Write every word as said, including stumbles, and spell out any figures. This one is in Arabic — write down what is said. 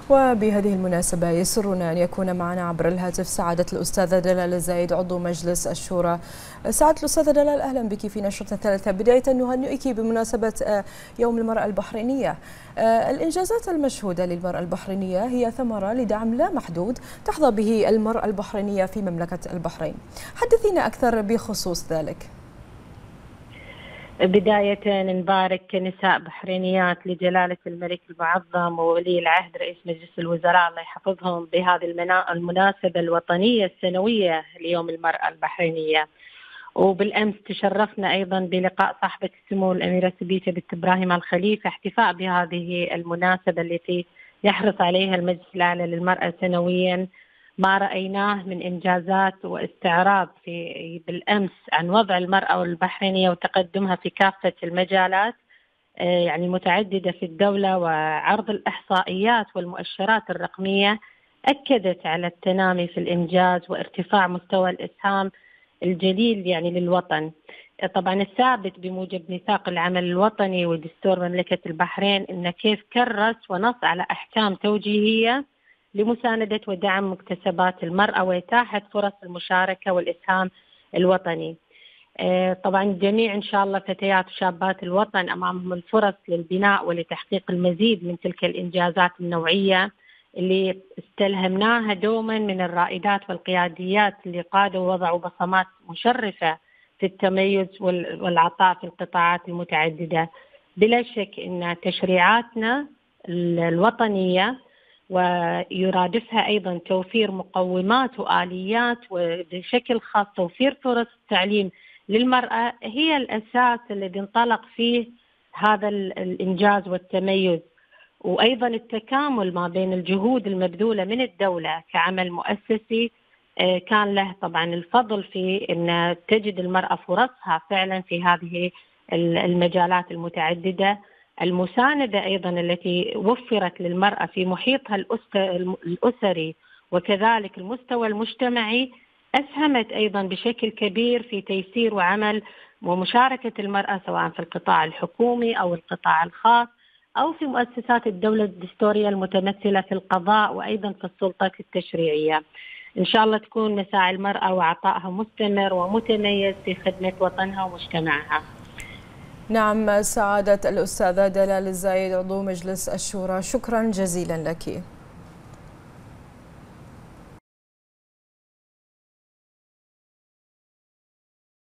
وبهذه المناسبة يسرنا أن يكون معنا عبر الهاتف سعادة الأستاذة دلال الزايد عضو مجلس الشورى. سعادة الأستاذة دلال، أهلا بك في نشرة الثالثة. بداية نهنئك بمناسبة يوم المرأة البحرينية. الإنجازات المشهودة للمرأة البحرينية هي ثمرة لدعم لا محدود تحظى به المرأة البحرينية في مملكة البحرين. حدثينا أكثر بخصوص ذلك. بداية نبارك نساء بحرينيات لجلالة الملك المعظم وولي العهد رئيس مجلس الوزراء الله يحفظهم بهذه المناسبة الوطنية السنوية ليوم المرأة البحرينية. وبالأمس تشرفنا أيضا بلقاء صاحبة السمو الأميرة سبيتة بنت إبراهيم الخليفة احتفاء بهذه المناسبة التي يحرص عليها المجلس الأعلى للمرأة سنويا. ما رأيناه من إنجازات واستعراض في بالأمس عن وضع المرأة البحرينية وتقدمها في كافة المجالات يعني متعددة في الدولة، وعرض الإحصائيات والمؤشرات الرقمية أكدت على التنامي في الإنجاز وارتفاع مستوى الإسهام الجليل يعني للوطن. طبعا الثابت بموجب ميثاق العمل الوطني ودستور مملكة البحرين إن كيف كرس ونص على أحكام توجيهية لمساندة ودعم مكتسبات المرأة وإتاحة فرص المشاركة والإسهام الوطني. طبعا جميع إن شاء الله فتيات وشابات الوطن أمامهم الفرص للبناء ولتحقيق المزيد من تلك الإنجازات النوعية اللي استلهمناها دوما من الرائدات والقياديات اللي قادوا ووضعوا بصمات مشرفة في التميز والعطاء في القطاعات المتعددة. بلا شك أن تشريعاتنا الوطنية ويرادفها أيضا توفير مقومات وآليات وبشكل خاص توفير فرص التعليم للمرأة هي الأساس الذي انطلق فيه هذا الإنجاز والتميز، وأيضا التكامل ما بين الجهود المبذولة من الدولة كعمل مؤسسي كان له طبعا الفضل في أن تجد المرأة فرصها فعلا في هذه المجالات المتعددة. المساندة أيضا التي وفرت للمرأة في محيطها الأسري وكذلك المستوى المجتمعي أسهمت أيضا بشكل كبير في تيسير وعمل ومشاركة المرأة سواء في القطاع الحكومي أو القطاع الخاص أو في مؤسسات الدولة الدستورية المتمثلة في القضاء وأيضا في السلطة التشريعية. إن شاء الله تكون مساعي المرأة وعطائها مستمر ومتميز في خدمة وطنها ومجتمعها. نعم، سعادة الأستاذة دلال الزايد عضو مجلس الشورى، شكرا جزيلا لك.